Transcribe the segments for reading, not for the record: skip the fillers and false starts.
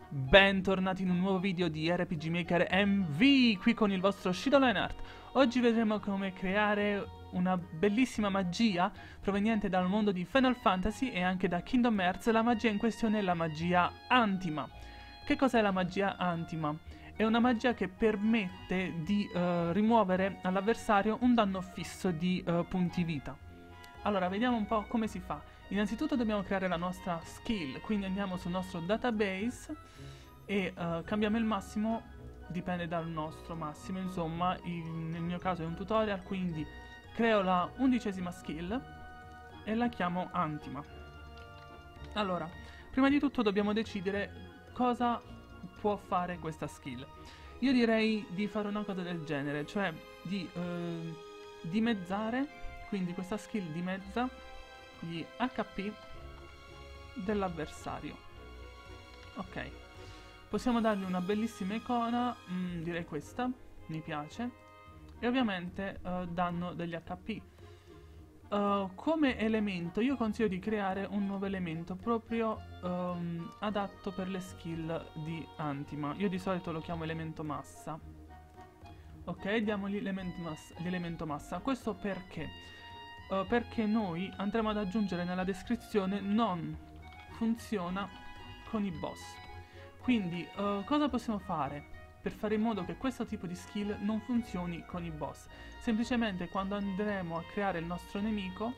Bentornati in un nuovo video di RPG Maker MV, qui con il vostro Shido Lionheart. Oggi vedremo come creare una bellissima magia proveniente dal mondo di Final Fantasy e anche da Kingdom Hearts. La magia in questione è la magia Antima. Che cos'è la magia Antima? È una magia che permette di rimuovere all'avversario un danno fisso di punti vita. Allora, vediamo un po' come si fa. Innanzitutto dobbiamo creare la nostra skill, quindi andiamo sul nostro database e cambiamo il massimo, dipende dal nostro massimo, insomma, nel mio caso è un tutorial, quindi creo la 11ª skill e la chiamo Antima. Allora, prima di tutto dobbiamo decidere cosa può fare questa skill. Io direi di fare una cosa del genere, cioè di dimezzare, quindi questa skill dimezza gli HP dell'avversario. Ok, possiamo dargli una bellissima icona, direi questa, mi piace, e ovviamente danno degli HP. Come elemento io consiglio di creare un nuovo elemento proprio adatto per le skill di Antima. Io di solito lo chiamo elemento massa. Ok, diamogli l'elemento massa. Questo perché? Perché noi andremo ad aggiungere nella descrizione non funziona con i boss. Quindi cosa possiamo fare per fare in modo che questo tipo di skill non funzioni con i boss? Semplicemente quando andremo a creare il nostro nemico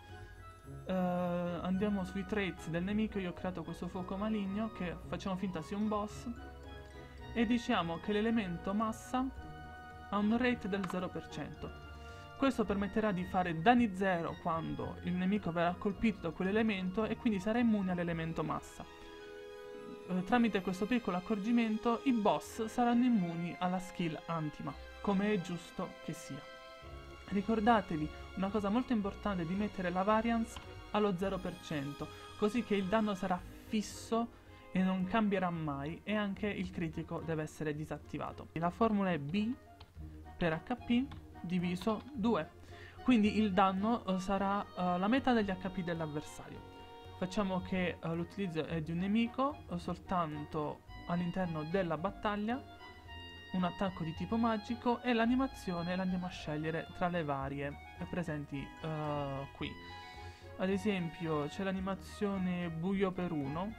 andiamo sui traits del nemico. Io ho creato questo fuoco maligno che facciamo finta sia un boss e diciamo che l'elemento massa ha un rate del 0%. Questo permetterà di fare danni 0 quando il nemico verrà colpito da quell'elemento e quindi sarà immune all'elemento massa. Tramite questo piccolo accorgimento i boss saranno immuni alla skill Antima, come è giusto che sia. Ricordatevi una cosa molto importante, di mettere la variance allo 0%, così che il danno sarà fisso e non cambierà mai, e anche il critico deve essere disattivato. La formula è B per HP diviso 2, quindi il danno sarà la metà degli HP dell'avversario. Facciamo che l'utilizzo è di un nemico soltanto all'interno della battaglia, un attacco di tipo magico, e l'animazione la andiamo a scegliere tra le varie presenti qui. Ad esempio c'è l'animazione buio per 1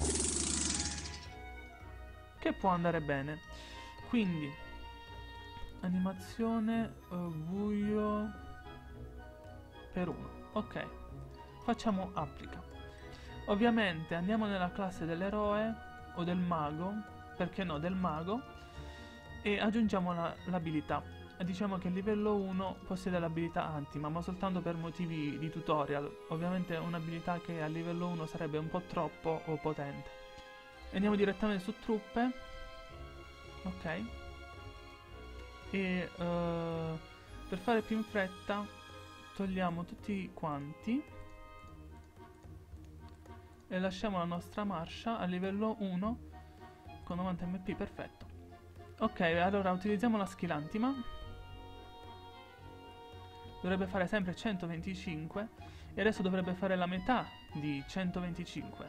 che può andare bene, quindi animazione buio per 1. Ok, facciamo applica. Ovviamente andiamo nella classe dell'eroe o del mago, perché no, del mago, e aggiungiamo l'abilità. Diciamo che il livello 1 possiede l'abilità Antima, ma soltanto per motivi di tutorial. Ovviamente un'abilità che a livello 1 sarebbe un po' troppo o potente. Andiamo direttamente su truppe. Ok, e per fare più in fretta togliamo tutti quanti e lasciamo la nostra Marsha a livello 1 con 90 MP, perfetto. Ok, allora utilizziamo la skill Antima, dovrebbe fare sempre 125 e adesso dovrebbe fare la metà di 125,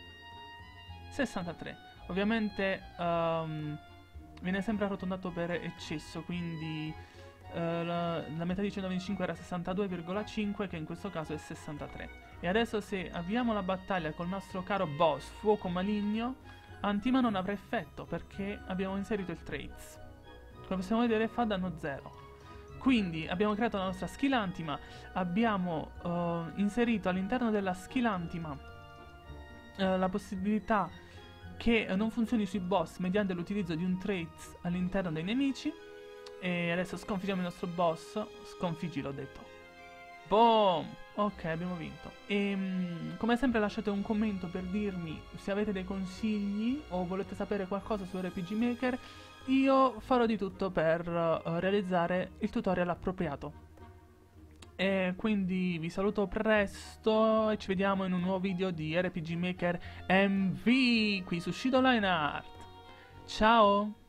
63. Ovviamente viene sempre arrotondato per eccesso, quindi la metà di 125 era 62,5, che in questo caso è 63. E adesso se avviamo la battaglia col nostro caro boss fuoco maligno, Antima non avrà effetto perché abbiamo inserito il traits. Come possiamo vedere fa danno 0. Quindi abbiamo creato la nostra skill Antima, abbiamo inserito all'interno della skill Antima la possibilità che non funzioni sui boss mediante l'utilizzo di un trait all'interno dei nemici. E adesso sconfiggiamo il nostro boss. Sconfiggi, l'ho detto. Boom! Ok, abbiamo vinto. E come sempre lasciate un commento per dirmi se avete dei consigli o volete sapere qualcosa su RPG Maker. Io farò di tutto per realizzare il tutorial appropriato. E quindi vi saluto presto e ci vediamo in un nuovo video di RPG Maker MV qui su Shido Lionheart. Ciao!